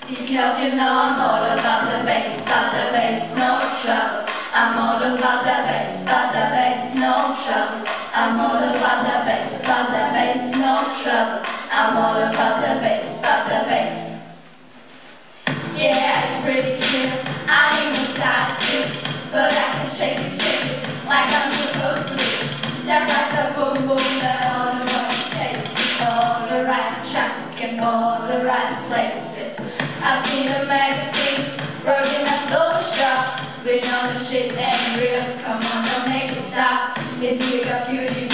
Because you know I'm all about the bass, no trouble. I'm all about the bass, no trouble. I'm all about the bass, no trouble. I'm all about the bass. Yeah, it's pretty cute. I ain't no size 2, but I can shake it like I'm supposed to be. Step like a boom boom that all the boys chase. All the right chunk in all the right places. I've seen a magazine working at Photoshop. We know the shit ain't real. Come on, don't make it stop. If you got beauty